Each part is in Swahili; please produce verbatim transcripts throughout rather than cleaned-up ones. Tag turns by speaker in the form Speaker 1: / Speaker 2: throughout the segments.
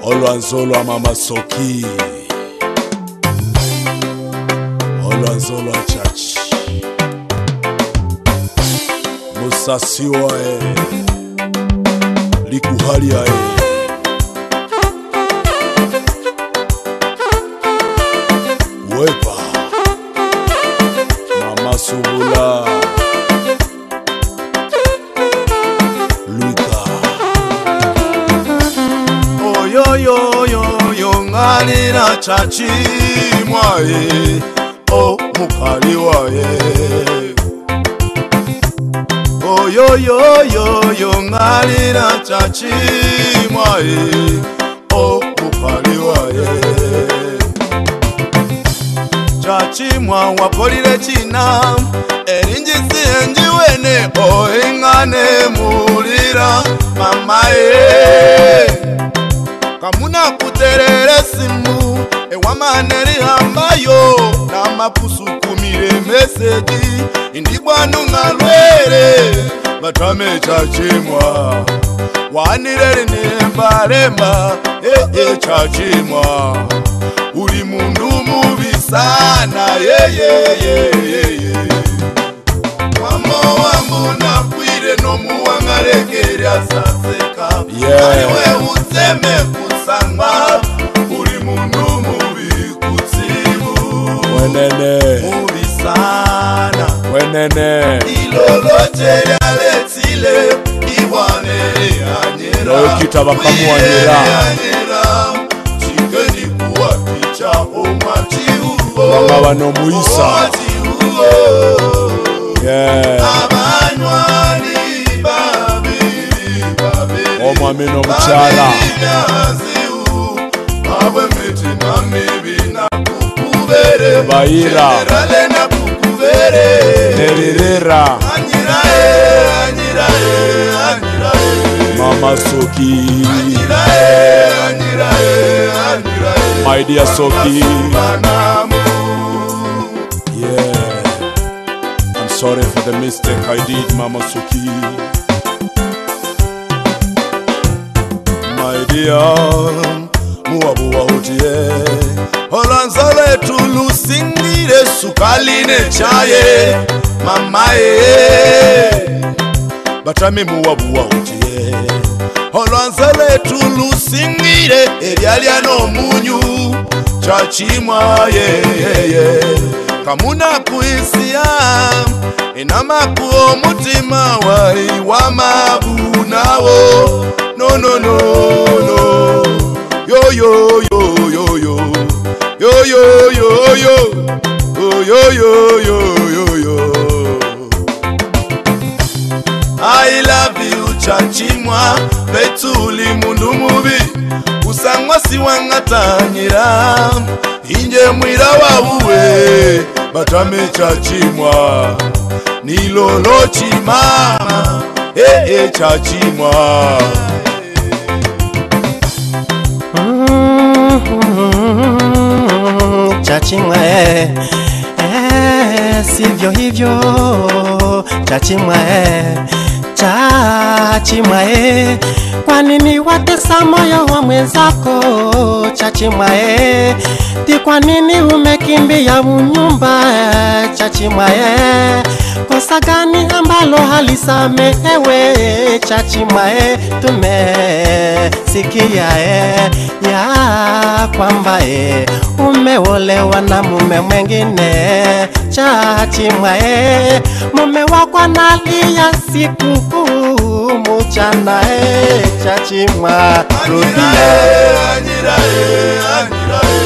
Speaker 1: Rwenzori mama soki Rwenzori church Musasiwa e Likuhalia e Wepa Mama Subula Luika Oh yo yo yo yo ngalira Kyakimwa e Oh mukali wa e Oh yo yo yo yo ngalira Kyakimwa e Oh mukali wa e Kyakimwa wapolire china erinjisi enjiwene o ingane mulira mama e kamuna kuterere simu ewamaneri hambayo na mapusu kumire meseji indibwanu ngalwere batame Kyakimwa wanireri nemba remba eh eh Kyakimwa uri mundu mubi sana ye ye ye ye ye Mamo wangu na kwire no muwangarekere asaseka Ayewe useme kusangwa uri mundu mubi kutibu Wenene mubi sana Wenene iloloche ya letile iwane anyera Noe kitaba kamu anyera Chikeni kuwa kicha omatiu Mama wano muisa Yeah Abanwani babiri babiri Omwamino mchala Awe meti na mibi na kukubere Baira Generale na kukubere Nerirera Anyirae, anyirae, anyirae Mama Soki Anyirae, anyirae, anyirae My dear Soki Yeah I'm sorry for the mistake I did Mama Soki My dear Muabu wa hotie Rwenzori tulusingire sukaline chaye Mama e Batame muabu wa hotie Rwenzori tulusingire Erialia no munyu Kyakimwa ye ye ye Kamuna kuisia Inama kuo mutima wa iwa mabu nawo No no no no Yo yo yo yo yo Yo yo yo yo Oh yo yo yo yo yo I love you Kyakimwa Betuli mundu mubi Usangwa siwangatanyira Inje mwira wawuwe Batame Kyakimwa Nilolo chimama Eh eh Kyakimwa
Speaker 2: Kyakimwa eh Eh sivyo hivyo Kyakimwa eh Kyakimwa eh Kwa nini watesa moyo wa mwenzako Kyakimwa eh Ti kwa nini umekimbia unyumba Kyakimwa eh Kosa gani ambalo halisamehewe Kyakimwa eh tumesikia eh ya kwamba eh umeolewa na mume mwengine Kyakimwa eh mume wako analia siku mchana eh Kyakimwa rudia anyirae anyirae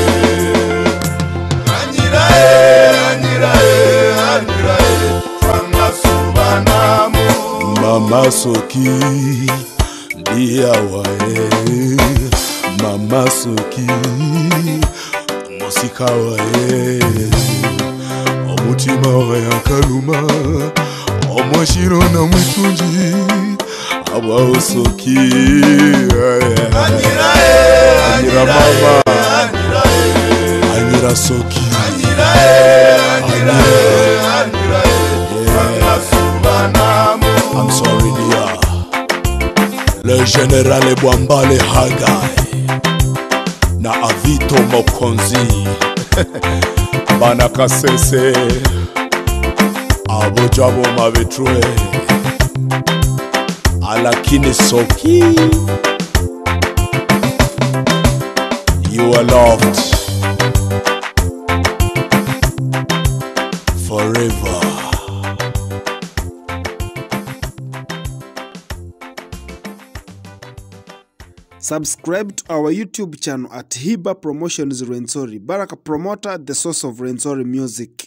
Speaker 2: anyirae anyirae anyirae fanga subanamu
Speaker 1: Mama Soki Dia wae Mama Soki Musika wae Omutima wae akaluma Omoshiro na mwitunji Awa Soki
Speaker 2: Anyirae
Speaker 1: Anyira mama Anyira Soki
Speaker 2: Anyirae Anyirae Anyirae
Speaker 1: I'm sorry dear Le général Bwambale Haggai na Avito Mokonzi Bana Kasese Abo Jabo Mabetrwe Alakini Soki. You are loved forever.
Speaker 3: Subscribe to our YouTube channel at Hiba Promotions Rwenzori. Baraka Promoter, the source of Rwenzori music.